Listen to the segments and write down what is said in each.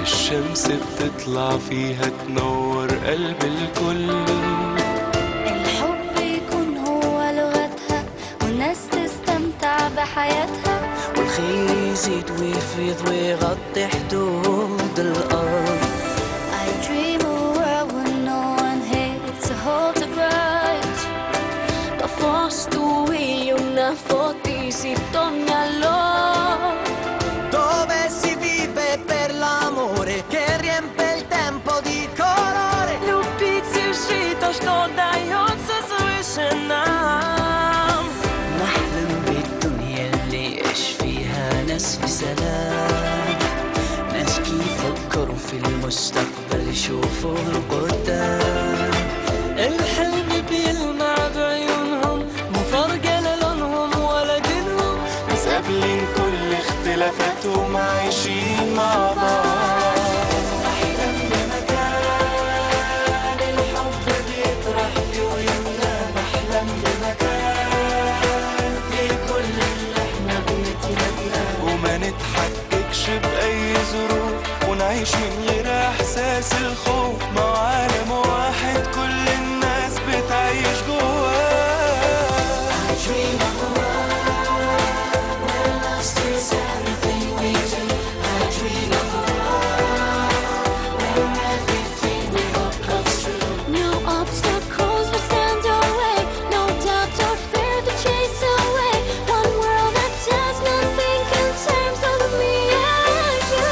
الشمس بتطلع فيها تنور قلب الكل. الحب يكون هو لغتها والناس تستمتع بحياتها، والخير يزيد ويفيض ويغطي حدود الأرض. I dream a world where no one hates to hold the grudge. Da forstuì una fotisi tornalo Dove si vive per l'amore che riempie il tempo di colore. Любить и жить то, что дается свыше нам. نحلم بالدنيا اللي يعيش فيها ناس في سلام، ناس يفكروا في المستقبل يشوفوا القدام. الحلم بيلمع بعيونهم مو فارقة لونهم ولا دينهم، بس قابلين كل اختلافاتهم عايشين مع بعض. أحلم بمكان الحب بيطرح فيه ويملى، بحلم بمكان في كل اللي احنا بنتمناه، وما نتحككش بأي ظروف ونعيش من غير إحساس الخوف، مع عالم واحد كل الناس بتعيش جواه. I dream of a world where love steers everything we do. I dream of a world where everything we hope comes true. No obstacles will stand our way, no doubt or fear to chase away. One world that does not think in terms of me and you.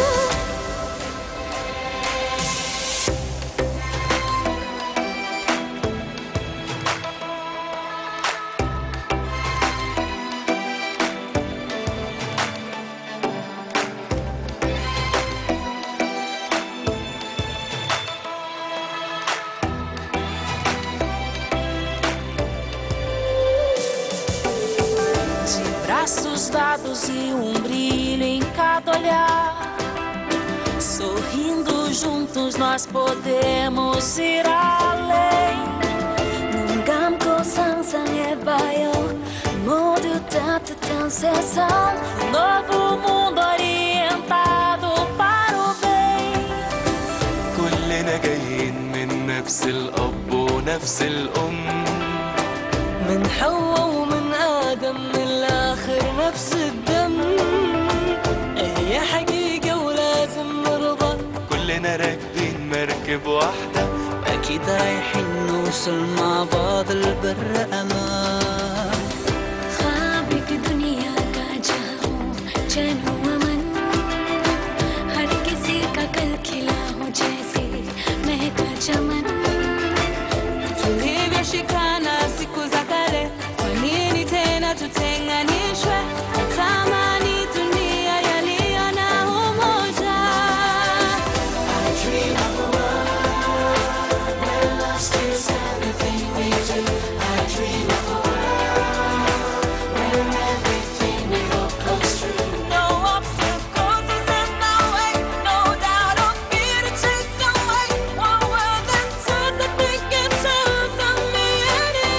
de braços dados e brilho em cada olhar. Sorrindo juntos nós podemos ir além. 눈감 고상상해 봐요. 모두 따뜻한 세상. Novo mundo orientado para o bem. كلنا جايين من نفس الأب ونفس الأم، من حواء ومن آدم من الآخر نفس الدم. هي حقيقة ولازم نرضى. كلنا راكبين مركب واحدة، أكيد رايحين نوصل مع بعض البر أمان. ख्वाब एक दुनिया का जहां हो, चैन हो अमन, हर किसी का कल खिला हो जैसे महका चमन. Tulivyoshikana siku za kale, kwa nini tena tutenganishwe? Natamani dunia yaliyo na umoja. I dream of a world where love steers everything we do. I dream of a world where everything we hope comes true. No obstacles will stand our way, no doubt or fear to chase away. One world that does not think in terms of me and you.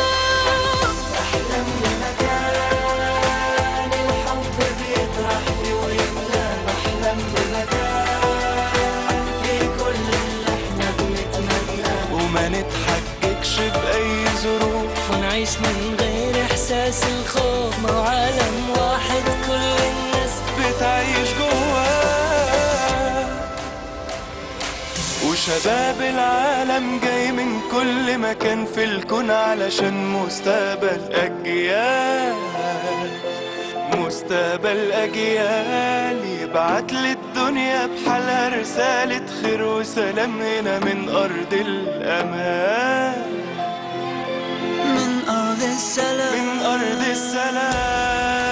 بحلم بمكان الحب بيطرح فيه ويملى، بحلم بمكان في كل اللي احنا بنتمناه، وما نتحككش بأي ظروف ونعيش من غير إحساس الخوف، مع عالم واحد كل الناس بتعيش جواه. وشباب العالم جاي من كل مكان في الكون علشان مستقبل أجيال، مستقبل أجيال يبعت للدنيا بحالها رسالة خير وسلام هنا من أرض الأمان، من أرض السلام. من أرض السلام.